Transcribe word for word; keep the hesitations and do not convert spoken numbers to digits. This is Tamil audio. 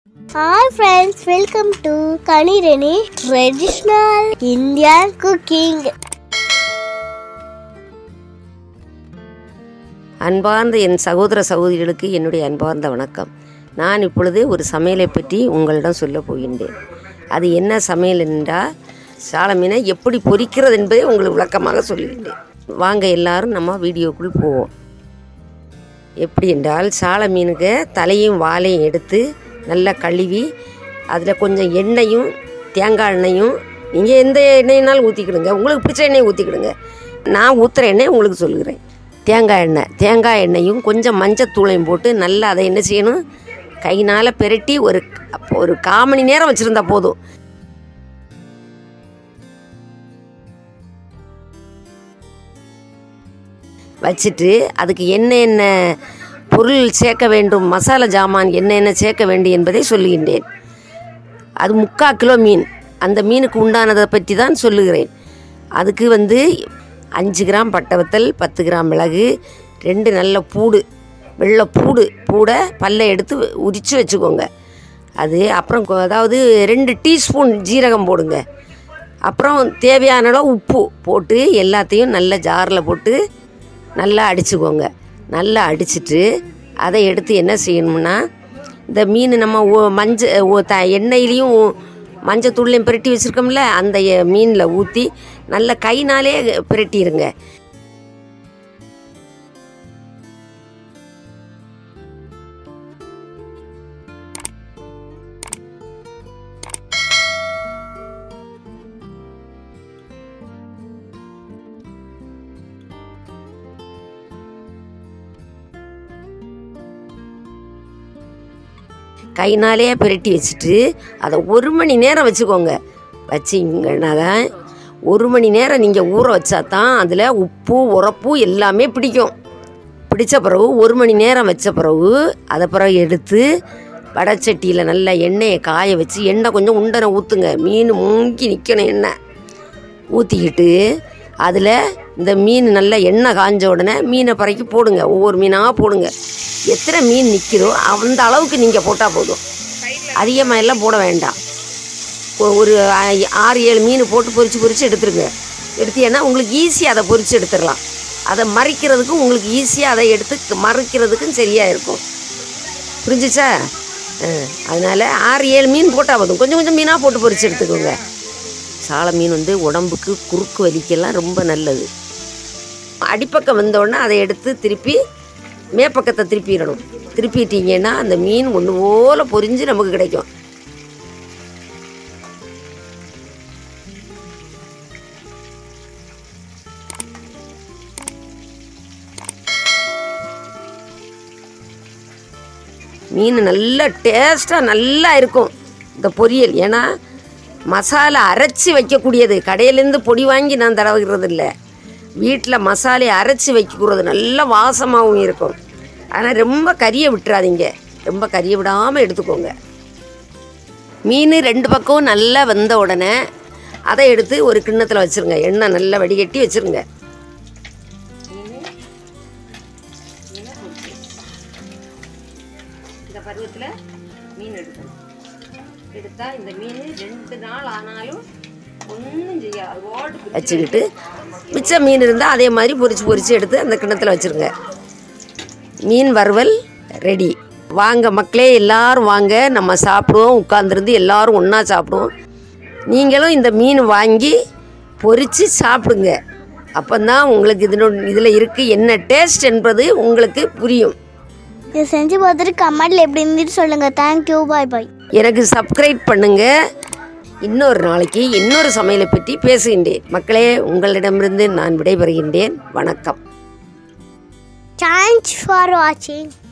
Hi friends, welcome to Kanirani Traditional Indian Cooking. அன்பார்ந்த என் சகோதர சகோதரிகளுக்கு என்னுடைய அன்பார்ந்த வணக்கம். நான் இப்பொழுது ஒரு சமையலை பற்றி உங்களிடம் சொல்ல போகின்றேன். அது என்ன சமையல் என்றால் சால மீனை எப்படி பொரிக்கிறது என்பதை உங்களுக்கு விளக்கமாக சொல்லுகின்றேன். வாங்க எல்லாரும் நம்ம வீடியோக்குள் போவோம். எப்படி என்றால் சால மீனுக்கு தலையும் வாலையும் எடுத்து நல்லா கழுவி அதில் கொஞ்சம் எண்ணெயும் தேங்காய் எண்ணெயும் நீங்கள் எந்த எண்ணெயினாலும் ஊற்றிக்கிடுங்க, உங்களுக்கு பிடிச்ச எண்ணெயை ஊற்றிக்கிடுங்க. நான் ஊற்றுற எண்ணெய் உங்களுக்கு சொல்லுகிறேன். தேங்காய் எண்ணெய் தேங்காய் எண்ணெயும் கொஞ்சம் மஞ்சத்தூளையும் போட்டு நல்லா அதை என்ன செய்யணும், கையினால் பெரட்டி ஒரு ஒரு கால் மணி நேரம் வச்சுருந்தா போதும். வச்சுட்டு அதுக்கு என்ன என்ன பொருள் சேர்க்க வேண்டும், மசாலா ஜாமான் என்ன என்ன சேர்க்க வேண்டும் என்பதை சொல்லுகின்றேன். அது முக்கால் கிலோ மீன், அந்த மீனுக்கு உண்டானதை பற்றி தான் சொல்லுகிறேன். அதுக்கு வந்து அஞ்சு கிராம் பட்டை வத்தல், பத்து கிராம் மிளகு, ரெண்டு நல்ல பூடு, வெள்ளை பூடு பூடை பல்லை எடுத்து உரித்து வச்சுக்கோங்க. அது அப்புறம் அதாவது ரெண்டு டீஸ்பூன் ஜீரகம் போடுங்க. அப்புறம் தேவையான அளவு உப்பு போட்டு எல்லாத்தையும் நல்ல ஜாரில் போட்டு நல்லா அடிச்சுக்கோங்க. நல்லா அடிச்சுட்டு அதை எடுத்து என்ன செய்யணும்னா, இந்த மீன் நம்ம மஞ்சள் த எண்ணெயிலையும் மஞ்சள் தூள்லையும் பிரட்டி வச்சுருக்கோம்ல, அந்த மீனில் ஊற்றி நல்ல கைனாலே பிரட்டிடுங்க. கைனாலே பிரட்டி வச்சுட்டு அதை ஒரு மணி நேரம் வச்சுக்கோங்க. வச்சிங்கன்னா தான் ஒரு மணி நேரம் நீங்கள் ஊற வச்சா தான் அதில் உப்பு உரப்பு எல்லாமே பிடிக்கும். பிடிச்ச பிறகு ஒரு மணி நேரம் வச்ச பிறகு அதை பிறகு எடுத்து வடைச்சட்டியில் நல்லா எண்ணெயை காய வச்சு, எண்ணெய் கொஞ்சம் உண்டனை ஊற்றுங்க, மீன் மூங்கி நிற்கணும் எண்ணெய் ஊற்றிக்கிட்டு அதில் இந்த மீன் நல்லா எண்ணெய் காஞ்ச உடனே மீனை பறக்கி போடுங்க. ஒவ்வொரு மீனாக போடுங்க. எத்தனை மீன் நிற்கிறோ அந்த அளவுக்கு நீங்கள் போட்டால் போதும், அதிகமாக எல்லாம் போட வேண்டாம். ஒரு ஆறு ஏழு மீன் போட்டு பொரித்து பொரித்து எடுத்துருங்க. எடுத்தீங்கன்னா உங்களுக்கு ஈஸியாக அதை பொரித்து எடுத்துடலாம். அதை மறைக்கிறதுக்கும் உங்களுக்கு ஈஸியாக அதை எடுத்து மறைக்கிறதுக்கும் சரியாக இருக்கும். புரிஞ்சிச்சா? அதனால் ஆறு ஏழு மீன் போட்டால் போதும். கொஞ்சம் கொஞ்சம் மீனாக போட்டு பொரித்து எடுத்துக்கோங்க. சால மீன் வந்து உடம்புக்கு குறுக்கு வலிக்கெல்லாம் ரொம்ப நல்லது. அடிப்பக்கம் வந்தோடனே அதை எடுத்து திருப்பி மேப்பக்கத்தை திருப்பிடணும். திருப்பிட்டீங்கன்னா அந்த மீன் ஒன்று போல பொரிஞ்சு நமக்கு கிடைக்கும். மீன் நல்ல டேஸ்ட்டாக நல்லா இருக்கும் இந்த பொரியல். ஏன்னா மசாலா அரைச்சி வைக்கக்கூடியது, கடையிலேருந்து பொடி வாங்கி நான் தடவுகிறது இல்லை, வீட்டில் மசாலையை அரைச்சி வைக்கக்கூடாது, நல்ல வாசமாகவும் இருக்கும். ஆனால் ரொம்ப கறியை விட்டுறாதீங்க, ரொம்ப கறியை விடாமல் எடுத்துக்கோங்க. மீன் ரெண்டு பக்கமும் நல்லா வெந்த உடனே அதை எடுத்து ஒரு கிண்ணத்தில் வச்சுருங்க. எண்ணெய் நல்லா வடிகட்டி வச்சுருங்க. இந்த பருவத்தில் மீன் எடுக்கணும். எடுத்தால் இந்த மீன் ரெண்டு நாள் ஆனாலும் ஒன்றும் செய்யாது, வச்சுக்கிட்டு மிச்ச மீன் இருந்தால் அதே மாதிரி பொரிச்சு பொரிச்சு எடுத்து அந்த கிண்ணத்தில் வச்சுருங்க. மீன் வறுவல் ரெடி. வாங்க மக்களே, எல்லோரும் வாங்க, நம்ம சாப்பிடுவோம். உட்காந்துருந்து எல்லோரும் ஒன்றா சாப்பிடுவோம். நீங்களும் இந்த மீன் வாங்கி பொரித்து சாப்பிடுங்க. அப்போ தான் உங்களுக்கு இதனோட இதில் இருக்குது என்ன டேஸ்ட் என்பது உங்களுக்கு புரியும். இதை செஞ்சு பார்த்துட்டு கமெண்ட்ல எப்படி இருந்துட்டு சொல்லுங்கள். Thank you, bye bye. எனக்கு சப்ஸ்கிரைப் பண்ணுங்கள். இன்னொரு நாளைக்கு இன்னொரு சமையலை பற்றி பேசுகின்றேன். மக்களே, உங்களிடமிருந்து நான் விடைபெறுகின்றேன். வணக்கம். Thanks for watching.